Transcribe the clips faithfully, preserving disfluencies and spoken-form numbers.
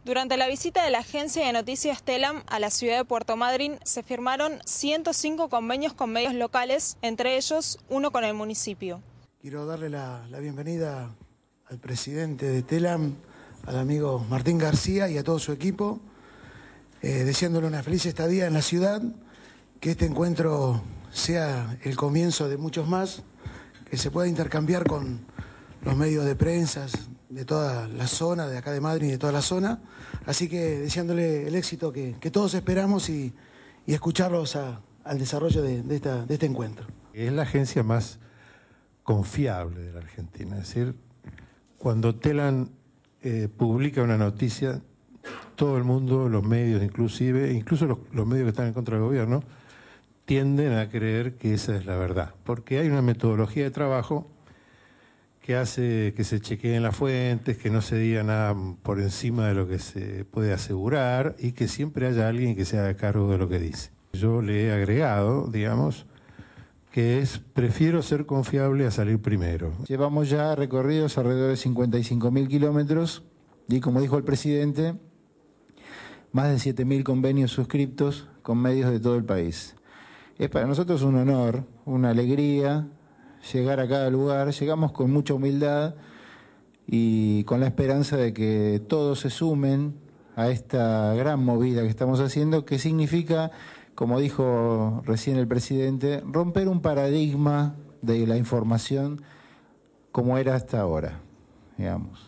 Durante la visita de la agencia de noticias Telam a la ciudad de Puerto Madryn se firmaron ciento cinco convenios con medios locales, entre ellos uno con el municipio. Quiero darle la, la bienvenida al presidente de Telam, al amigo Martín García y a todo su equipo, eh, deseándole una feliz estadía en la ciudad, que este encuentro sea el comienzo de muchos más, que se pueda intercambiar con los medios de prensa de toda la zona, de acá de Madryn y de toda la zona, así que deseándole el éxito que, que todos esperamos y, y escucharlos a, al desarrollo de, de, esta, de este encuentro. Es la agencia más confiable de la Argentina, es decir, cuando Telam eh, publica una noticia, todo el mundo, los medios inclusive, incluso los, los medios que están en contra del gobierno, tienden a creer que esa es la verdad, porque hay una metodología de trabajo que hace que se chequeen las fuentes, que no se diga nada por encima de lo que se puede asegurar y que siempre haya alguien que se haga cargo de lo que dice. Yo le he agregado, digamos, que es prefiero ser confiable a salir primero. Llevamos ya recorridos alrededor de cincuenta y cinco mil kilómetros y, como dijo el presidente, más de siete mil convenios suscriptos con medios de todo el país. Es para nosotros un honor, una alegría llegar a cada lugar. Llegamos con mucha humildad y con la esperanza de que todos se sumen a esta gran movida que estamos haciendo, que significa, como dijo recién el presidente, romper un paradigma de la información como era hasta ahora, digamos,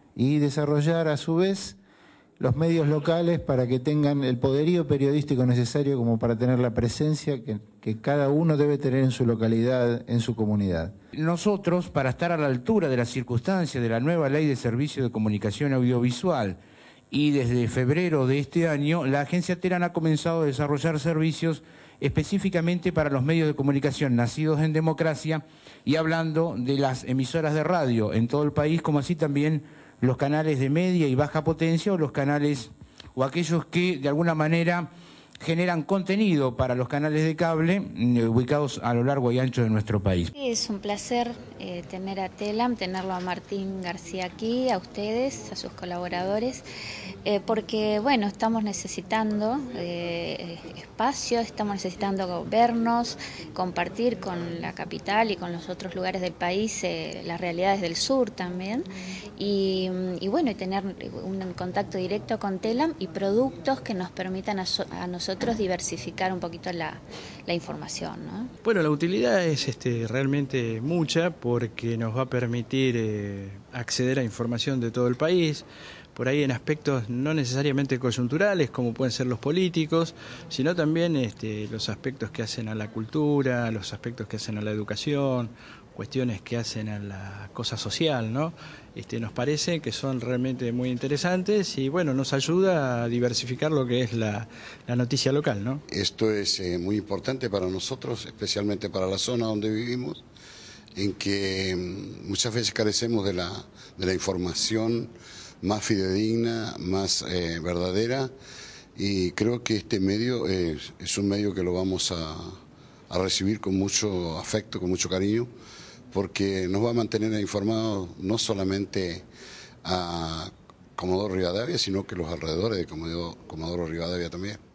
y desarrollar a su vez los medios locales para que tengan el poderío periodístico necesario como para tener la presencia que, que cada uno debe tener en su localidad, en su comunidad. Nosotros, para estar a la altura de las circunstancias de la nueva Ley de Servicio de Comunicación Audiovisual, y desde febrero de este año, la agencia Telam ha comenzado a desarrollar servicios específicamente para los medios de comunicación nacidos en democracia y hablando de las emisoras de radio en todo el país, como así también los canales de media y baja potencia o los canales o aquellos que de alguna manera generan contenido para los canales de cable eh, ubicados a lo largo y ancho de nuestro país. Es un placer eh, tener a Telam, tenerlo a Martín García aquí, a ustedes, a sus colaboradores, eh, porque bueno, estamos necesitando eh, espacio, estamos necesitando vernos, compartir con la capital y con los otros lugares del país eh, las realidades del sur también, y, y bueno, y tener un contacto directo con Telam y productos que nos permitan a, so, a nosotros nosotros diversificar un poquito la, la información, ¿no? Bueno, la utilidad es este, realmente mucha porque nos va a permitir eh, acceder a información de todo el país, por ahí en aspectos no necesariamente coyunturales como pueden ser los políticos, sino también este, los aspectos que hacen a la cultura, los aspectos que hacen a la educación, cuestiones que hacen a la cosa social, ¿no? Este, nos parece que son realmente muy interesantes y bueno, nos ayuda a diversificar lo que es la, la noticia local, ¿no? Esto es eh, muy importante para nosotros, especialmente para la zona donde vivimos, en que muchas veces carecemos de la, de la información más fidedigna, más eh, verdadera, y creo que este medio es, es un medio que lo vamos a, a recibir con mucho afecto, con mucho cariño, porque nos va a mantener informados no solamente a Comodoro Rivadavia, sino que los alrededores de Comodoro, Comodoro Rivadavia también.